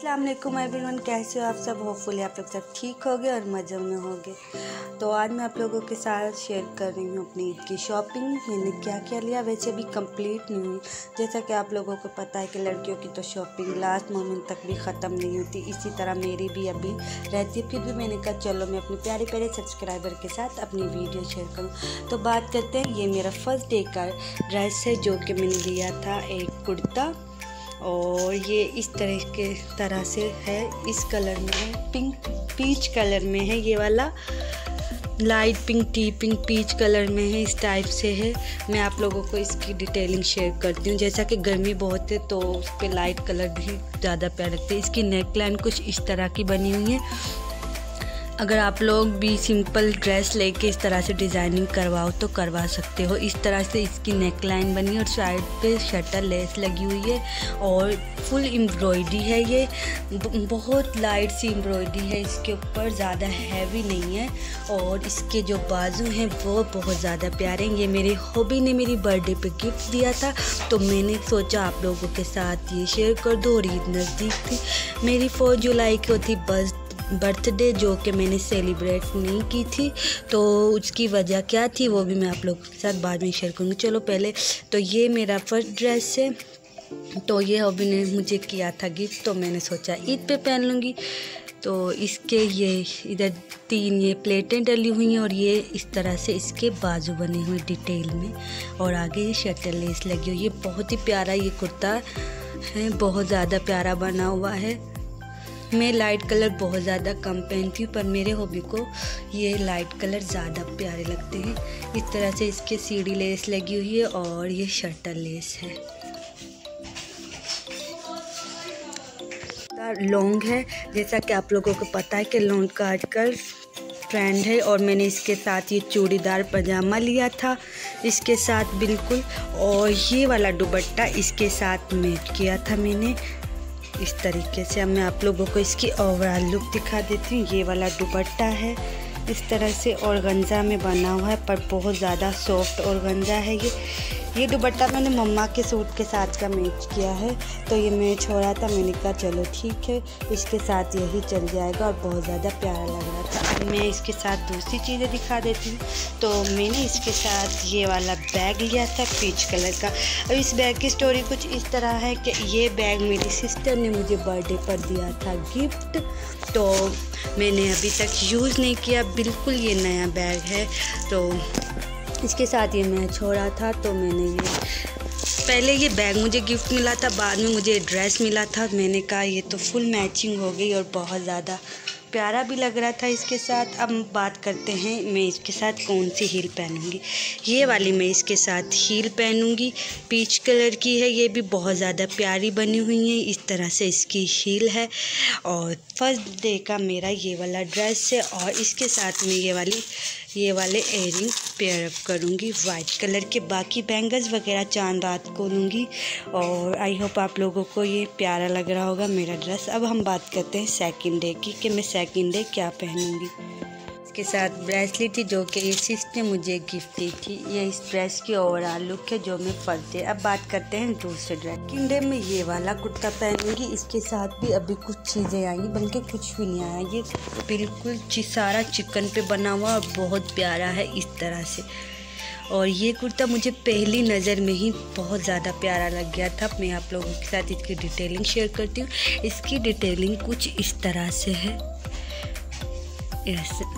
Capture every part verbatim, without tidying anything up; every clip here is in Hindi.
अस्सलाम वालेकुम एवरीवन, कैसे हो आप सब। होपफुली आप लोग सब ठीक होगे और मज़े में होगे। तो आज मैं आप लोगों के साथ शेयर कर रही हूँ अपनी ईद की शॉपिंग। मैंने क्या क्या लिया, वैसे भी कंप्लीट नहीं हुई। जैसा कि आप लोगों को पता है कि लड़कियों की तो शॉपिंग लास्ट मोमेंट तक भी ख़त्म नहीं होती, इसी तरह मेरी भी अभी रहती है। फिर भी मैंने कहा चलो मैं अपने प्यारे प्यारे सब्सक्राइबर के साथ अपनी वीडियो शेयर करूँ। तो बात करते हैं, ये मेरा फर्स्ट डे का ड्रेस है जो कि मैंने लिया था, एक कुर्ता, और ये इस तरह के तरह से है, इस कलर में है, पिंक पीच कलर में है। ये वाला light pink tea pink peach colour में है, इस टाइप से है। मैं आप लोगों को इसकी डिटेलिंग शेयर करती हूँ। जैसा कि गर्मी बहुत है तो उस पर लाइट कलर भी ज़्यादा प्यारा लगता है। इसकी नेक लाइन कुछ इस तरह की बनी हुई है। अगर आप लोग भी सिंपल ड्रेस लेके इस तरह से डिज़ाइनिंग करवाओ तो करवा सकते हो। इस तरह से इसकी नेक लाइन बनी और साइड पे शटर लेस लगी हुई है और फुल एम्ब्रॉयडरी है। ये बहुत लाइट सी एम्ब्रॉयडरी है इसके ऊपर, ज़्यादा हैवी नहीं है। और इसके जो बाजू हैं वो बहुत ज़्यादा प्यारे हैं। ये मेरी हॉबी ने मेरी बर्थडे पे गिफ्ट दिया था, तो मैंने सोचा आप लोगों के साथ ये शेयर कर दो। और ईद नज़दीक थी, मेरी फोर जुलाई को थी बस बर्थडे, जो कि मैंने सेलिब्रेट नहीं की थी। तो उसकी वजह क्या थी वो भी मैं आप लोगों के साथ बाद में शेयर करूँगी। चलो पहले तो ये मेरा फर्स्ट ड्रेस है, तो ये हॉबी ने मुझे किया था गिफ्ट, तो मैंने सोचा ईद पे पहन लूँगी। तो इसके ये इधर तीन ये प्लेटें डली हुई हैं और ये इस तरह से इसके बाजू बने हुए डिटेल में, और आगे ये शटर लेस लगी हुई है। बहुत ही प्यारा ये कुर्ता है, बहुत ज़्यादा प्यारा बना हुआ है। मैं लाइट कलर बहुत ज़्यादा कम पहनती हूँ, पर मेरे हॉबी को ये लाइट कलर ज़्यादा प्यारे लगते हैं। इस तरह से इसके सीढ़ी लेस लगी हुई है और ये शटर लेस है। लॉन्ग है, जैसा कि आप लोगों को पता है कि लॉन्ग का आजकल ट्रेंड है। और मैंने इसके साथ ये चूड़ीदार पजामा लिया था इसके साथ बिल्कुल, और ये वाला दुपट्टा इसके साथ मैच किया था मैंने इस तरीके से। अब मैं आप लोगों को इसकी ओवरऑल लुक दिखा देती हूँ। ये वाला दुपट्टा है इस तरह से ऑर्गेन्जा में बना हुआ है, पर बहुत ज़्यादा सॉफ्ट ऑर्गेन्जा है ये ये दुपट्टा मैंने मम्मा के सूट के साथ का मैच किया है, तो ये मैच हो रहा था। मैंने कहा चलो ठीक है, इसके साथ यही चल जाएगा, और बहुत ज़्यादा प्यारा लग रहा था। अब मैं इसके साथ दूसरी चीज़ें दिखा देती हूँ। तो मैंने इसके साथ ये वाला बैग लिया था पीच कलर का। अब इस बैग की स्टोरी कुछ इस तरह है कि ये बैग मेरी सिस्टर ने मुझे बर्थडे पर दिया था गिफ्ट, तो मैंने अभी तक यूज़ नहीं किया, बिल्कुल ये नया बैग है। तो इसके साथ ये मैच हो रहा था, तो मैंने ये पहले ये बैग मुझे गिफ्ट मिला था, बाद में मुझे ड्रेस मिला था। मैंने कहा ये तो फुल मैचिंग हो गई और बहुत ज़्यादा प्यारा भी लग रहा था इसके साथ। अब बात करते हैं मैं इसके साथ कौन सी हील पहनूंगी। ये वाली मैं इसके साथ हील पहनूंगी, पीच कलर की है, ये भी बहुत ज़्यादा प्यारी बनी हुई है। इस तरह से इसकी हील है। और फर्स्ट डे का मेरा ये वाला ड्रेस है, और इसके साथ में ये वाली ये वाले एयरिंग पेयर अप करूँगी वाइट कलर के। बाकी बैंगल्स वगैरह चांद रात को लूँगी। और आई होप आप लोगों को ये प्यारा लग रहा होगा मेरा ड्रेस। अब हम बात करते हैं सेकंड डे की, कि मैं सेकंड डे क्या पहनूँगी। इसके साथ ब्रेसलेट थी जो कि इस सिस्टर ने मुझे गिफ्ट दी थी। ये इस ड्रेस की ओवरऑल लुक है जो मैं फर्स्ट डे। अब बात करते हैं दूसरे ड्रेस। सेकंड डे में ये वाला कुर्ता पहनूंगी। इसके साथ भी अभी कुछ चीज़ें आई, बल्कि कुछ भी नहीं आया। ये बिल्कुल सारा चिकन पे बना हुआ और बहुत प्यारा है इस तरह से। और ये कुर्ता मुझे पहली नज़र में ही बहुत ज़्यादा प्यारा लग गया था। मैं आप लोगों के साथ इसकी डिटेलिंग शेयर करती हूँ। इसकी डिटेलिंग कुछ इस तरह से है ऐसे,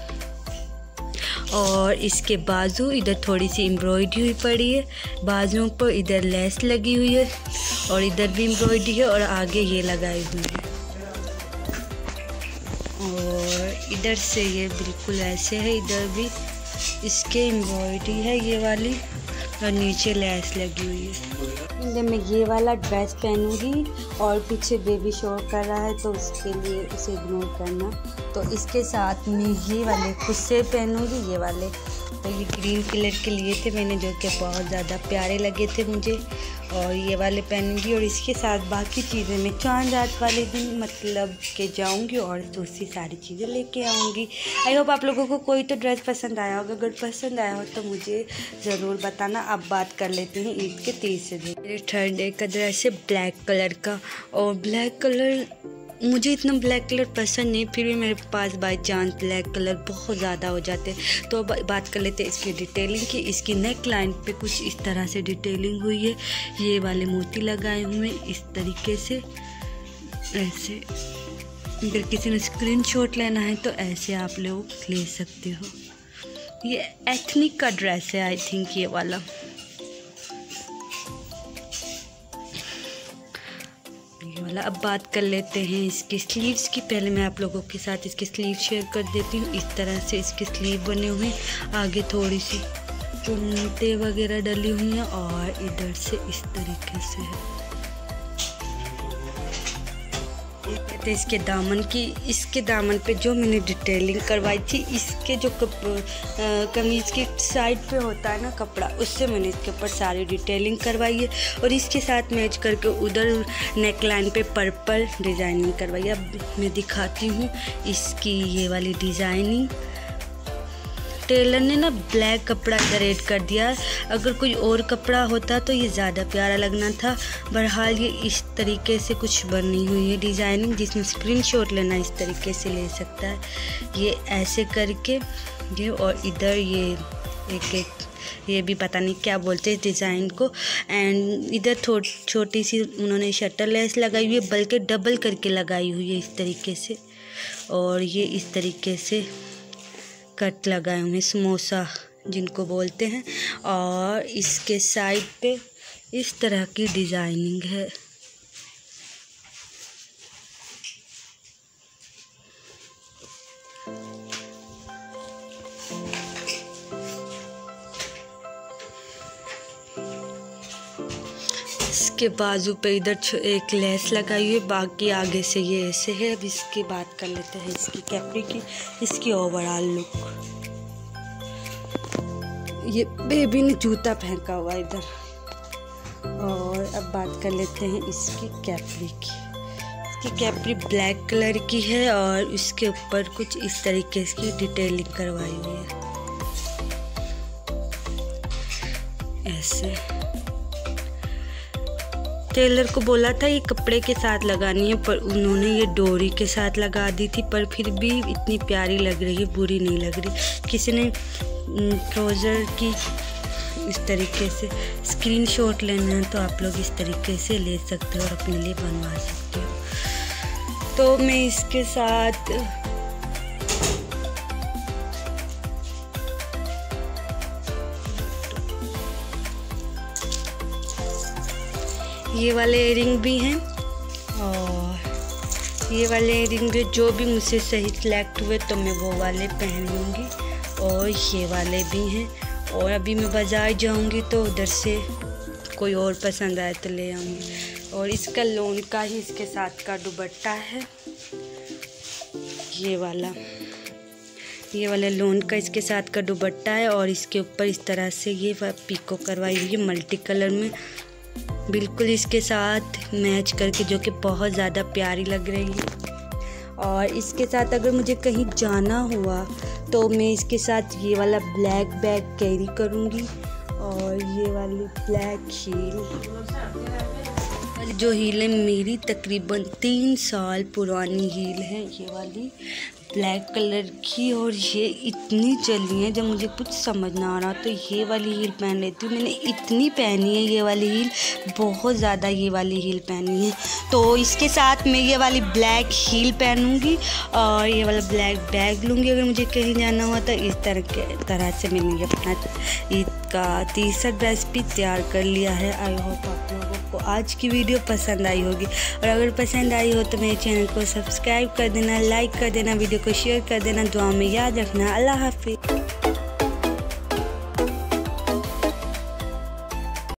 और इसके बाजू इधर थोड़ी सी एम्ब्रॉयडरी हुई पड़ी है, बाजुओं पर इधर लेस लगी हुई है, और इधर भी एम्ब्रॉयडरी है, और आगे ये लगाई हुई है। और इधर से ये बिल्कुल ऐसे है, इधर भी इसके एम्ब्रॉयडरी है ये वाली, और नीचे लेस लगी हुई है। मैं ये वाला ड्रेस पहनूंगी, और पीछे बेबी शो कर रहा है तो उसके लिए उसे इग्नोर करना। तो इसके साथ में ये वाले खुद से पहनूंगी, ये वाले तो ये ग्रीन कलर के लिए थे मैंने, जो कि बहुत ज़्यादा प्यारे लगे थे मुझे, और ये वाले पहनूंगी। और इसके साथ बाकी चीज़ें मैं चांद रात वाले दिन मतलब के जाऊंगी और दूसरी सारी चीज़ें लेके आऊंगी। आई होप आप लोगों को कोई तो ड्रेस पसंद आया होगा। अगर पसंद आया हो तो मुझे ज़रूर बताना। अब बात कर लेते हैं ईद के तीसरे दिन। मेरे थर्ड डे का ड्रेस है ब्लैक कलर का, और ब्लैक कलर मुझे इतना ब्लैक कलर पसंद नहीं, फिर भी मेरे पास बाई चांस ब्लैक कलर बहुत ज़्यादा हो जाते हैं। तो अब बात कर लेते हैं इसकी डिटेलिंग की। इसकी नेक लाइन पे कुछ इस तरह से डिटेलिंग हुई है, ये वाले मोती लगाए हुए इस तरीके से। ऐसे अगर किसी ने स्क्रीनशॉट लेना है तो ऐसे आप लोग ले सकते हो। ये एथनिक का ड्रेस है आई थिंक ये वाला। ये वाला अब बात कर लेते हैं इसकी स्लीव्स की। पहले मैं आप लोगों के साथ इसकी स्लीव शेयर कर देती हूँ। इस तरह से इसके स्लीव बने हुए हैं, आगे थोड़ी सी चुन्नटें वगैरह डली हुई हैं और इधर से इस तरीके से है। तो इसके दामन की, इसके दामन पे जो मैंने डिटेलिंग करवाई थी, इसके जो कप, आ, कमीज़ की साइड पे होता है ना कपड़ा, उससे मैंने इसके ऊपर सारी डिटेलिंग करवाई है और इसके साथ मैच करके उधर नेक लाइन पे पर्पल डिज़ाइनिंग करवाई है। अब मैं दिखाती हूँ इसकी ये वाली डिज़ाइनिंग। टेलर ने ना ब्लैक कपड़ा इधर ऐड कर दिया, अगर कोई और कपड़ा होता तो ये ज़्यादा प्यारा लगना था। बहरहाल ये इस तरीके से कुछ बनी हुई है डिज़ाइनिंग, जिसमें स्क्रीनशॉट लेना इस तरीके से ले सकता है। ये ऐसे करके ये, और इधर ये एक एक ये भी पता नहीं क्या बोलते हैं डिज़ाइन को। एंड इधर थोड़ी छोटी सी उन्होंने शटर लेस लगाई हुई है, बल्कि डबल करके लगाई हुई है इस तरीके से। और ये इस तरीके से कट लगाए हुए समोसा जिनको बोलते हैं, और इसके साइड पे इस तरह की डिज़ाइनिंग है। इसके बाजू पे इधर एक लेस लगाई हुई है, बाकी आगे से ये ऐसे है। अब इसकी बात कर लेते हैं इसकी कैपरी की, इसकी ओवरऑल लुक। ये बेबी ने जूता फेंका हुआ इधर। और अब बात कर लेते हैं इसकी कैपरी की। इसकी कैपरी ब्लैक कलर की है और इसके ऊपर कुछ इस तरीके की डिटेलिंग करवाई हुई है ऐसे। टेलर को बोला था ये कपड़े के साथ लगानी है, पर उन्होंने ये डोरी के साथ लगा दी थी, पर फिर भी इतनी प्यारी लग रही है, बुरी नहीं लग रही। किसी ने ट्राउज़र की इस तरीके से स्क्रीनशॉट लेना है तो आप लोग इस तरीके से ले सकते हो और अपने लिए बनवा सकते हो। तो मैं इसके साथ ये वाले इयरिंग भी हैं और ये वाले इयरिंग भी, जो भी मुझसे सही सिलेक्ट हुए तो मैं वो वाले पहन लूँगी। और ये वाले भी हैं, और अभी मैं बाज़ार जाऊँगी तो उधर से कोई और पसंद आए तो ले आऊँगी। और इसका लोन का ही इसके साथ का दुपट्टा है, ये वाला ये वाला लोन का इसके साथ का दुपट्टा है। और इसके ऊपर इस तरह से ये पीको करवाई हुई है मल्टी कलर में, बिल्कुल इसके साथ मैच करके, जो कि बहुत ज़्यादा प्यारी लग रही है। और इसके साथ अगर मुझे कहीं जाना हुआ तो मैं इसके साथ ये वाला ब्लैक बैग कैरी करूँगी और ये वाली ब्लैक हील, जो हील है मेरी तकरीबन तीन साल पुरानी हील है, ये वाली ब्लैक कलर की। और ये इतनी चली है जब मुझे कुछ समझ ना आ रहा तो ये वाली हील पहन लेती हूँ। मैंने इतनी पहनी है ये वाली हील, बहुत ज़्यादा ये वाली हील पहनी है। तो इसके साथ मैं ये वाली ब्लैक हील पहनूँगी और ये वाला ब्लैक बैग लूँगी अगर मुझे कहीं जाना हुआ। तो इस तरह के तरह से मैंने ये अपना ईद का तीसरा ड्रेस भी तैयार कर लिया है। आई होप आप लोगों को आज की वीडियो पसंद आई होगी, और अगर पसंद आई हो तो मेरे चैनल को सब्सक्राइब कर देना, लाइक कर देना, वीडियो को शेयर कर देना, दुआ में याद रखना। अल्लाह हाफिज़।